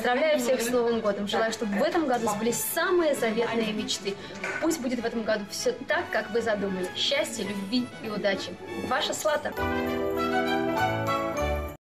Поздравляю всех с Новым годом. Желаю, чтобы в этом году сбылись самые заветные мечты. Пусть будет в этом году все так, как вы задумали. Счастья, любви и удачи. Ваша Слата.